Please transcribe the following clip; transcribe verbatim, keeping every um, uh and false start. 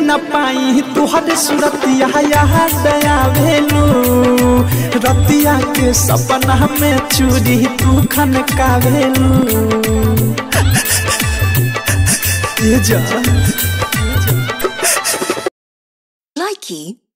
न पाई तुहरे सूरतिया याद आवेलू रतिया के सपना में चूड़ी तू खनकावेलू ये जा Likey